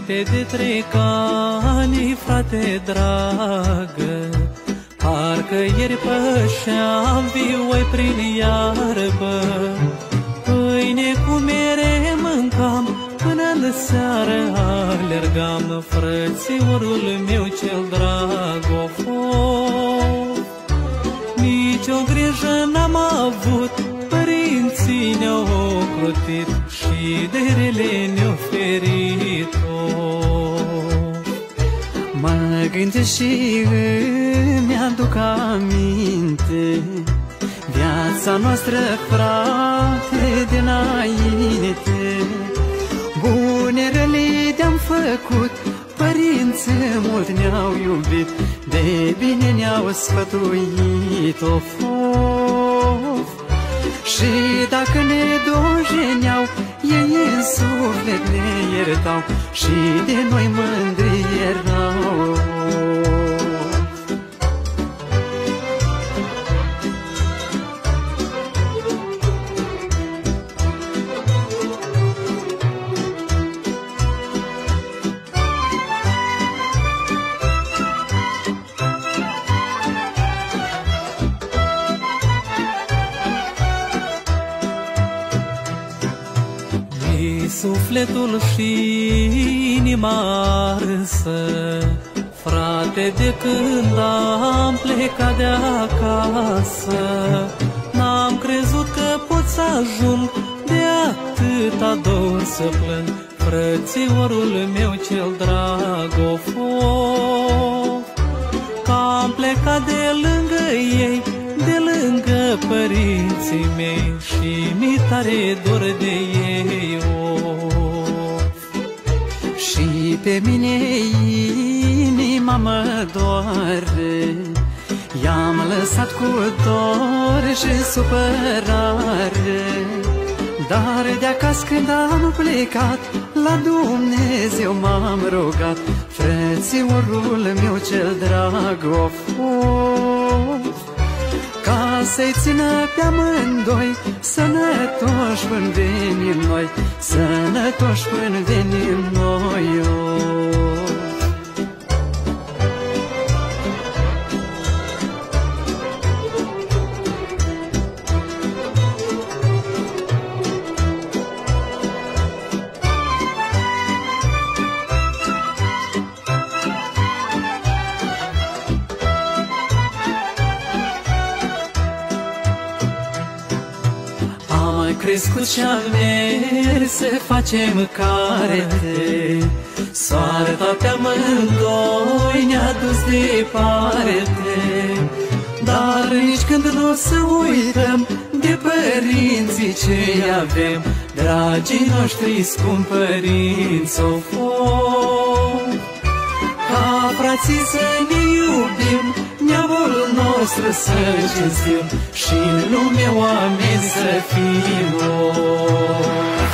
Înainte de 3 ani, frate dragă, parcă ieri pășeam vioi prin iarbă. Pâine cu mere mâncam, până-n seară alergam, frățiorul meu cel drag, of. Nici o grijă n-am avut, părinții ne-au ocrotit și de rele ne-au ferit-o. Mă gândesc și îmi aduc aminte viața noastră, frate, dinainte. Bune răli de-am făcut, părinții mult ne-au iubit, de bine ne-au sfătuit, of. Și dacă ne dojeneau, ei în suflet ne iertau și de noi mândri erau. Sufletul și inima arsă, frate, de când am plecat de acasă. N-am crezut că pot să ajung de atâta dor să plâng, frățiorul meu cel drag, of. Că am plecat de lângă ei, de lângă părinții mei, și mi tare dor de ei, Și pe mine inima mă doare, i-am lăsat cu dor și supărare. Dar de acasă când am plecat, la Dumnezeu m-am rugat, frățiorul meu cel drag, of. Ca să-i țină pe amândoi, sănătoși până venim noi, sănătoși până venim noi, crescut și-am mers să facem carete, soarta pe amândoi ne-a dus departe. Dar nici când nu o să uităm de părinții ce avem, dragii noștri scumpi părinți, of. Ca frații să ne iubim, neamul nostru să-l cinstim și în lume oameni să fim,